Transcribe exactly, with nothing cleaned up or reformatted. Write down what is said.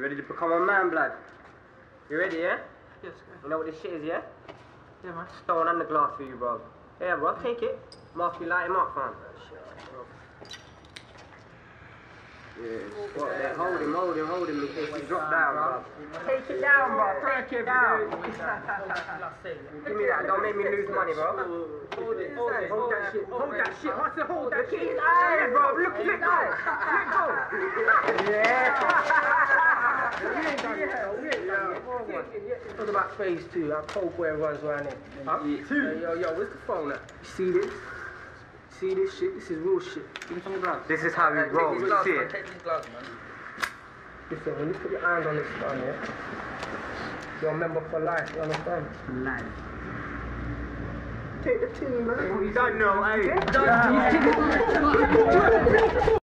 Ready to become a man, blood? You ready, yeah? Yes, You know what this shit is, yeah? yeah, man. Stone and the glass for you, bro. Yeah, bro, take it. Mark, you light him up, fam. Yeah, squat there. Hold him, hold him, hold him in case he drop down, bro. Take it down, bro. Take it down. Give me that. Don't make me lose money, bro. Hold it, hold it. Hold that shit. Hold that shit. What's the hold that shit? Look at his eyes, bro. Look, let go. Let go. Yeah. We ain't done it, though. We ain't done it. Talk about phase two. How cold boy runs around here. Huh? Two. Hey, yo, yo, where's the phone at? You see this? See this shit? This is real shit. Give me some gloves. This is how we roll. You see it? Take these gloves, man. Listen, when you put your hands on this gun, yeah, you're a member for life, you understand? Life. Take the team, man. You don't know, eh?